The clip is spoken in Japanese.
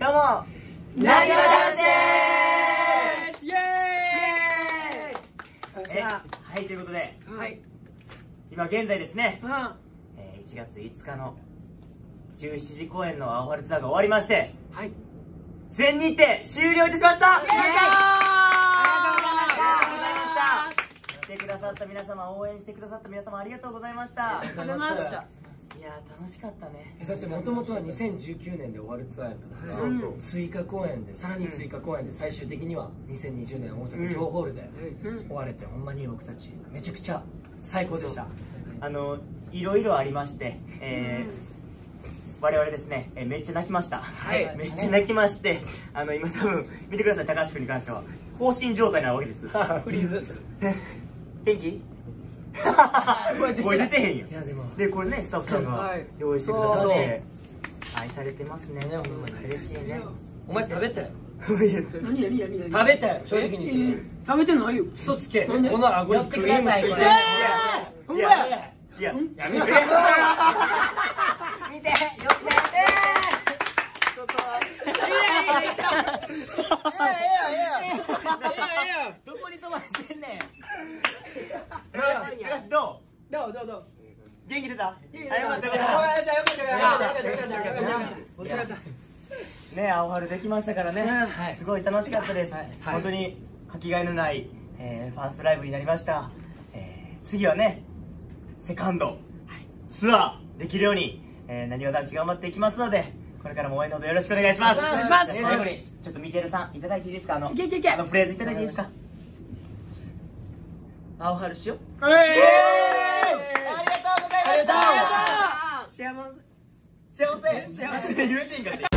どうも、なにわ男子です。イエーイ。はい、ということで、今現在ですね、1月5日の17時公演のアオハルツアーが終わりまして、全日程終了いたしました。ありがとうございました。来てくださった皆様、応援してくださった皆様、ありがとうございました。 ありがとうございました。 いやー、楽しかったね。 だってもともとは2019年で終わるツアーやったから、追加公演でさらに追加公演で最終的には2020年大阪城ホールで終われて、ほんまに僕たちめちゃくちゃ最高でした。 いろいろありまして、我々ですね、めっちゃ泣きました。めっちゃ泣きまして、今多分見てください、高橋君に関しては放心状態なわけです。フリーズ元気？声出てへんよ。で、これね、スタッフさんが用意してくださって愛されてますね。嬉しいね。 お前食べたよ。 何食べたよ、正直に言って。 食べてないよ。 嘘つけ。この顎にクリームついてる。 いや、やめて。見て、よくどこに飛ばしてんねん。 どう元気出た？ね、アオハルできましたからね、すごい楽しかったです。本当にかけがえのないファーストライブになりました。次はね、セカンドツアーできるようになにわ男子頑張っていきますので、これからも応援のほどよろしくお願いします。最後にちょっとミケルさんいただいていいですか？フレーズいただいていいですか？アオハルしよう。ありがとうございました。幸せで言うてんかって。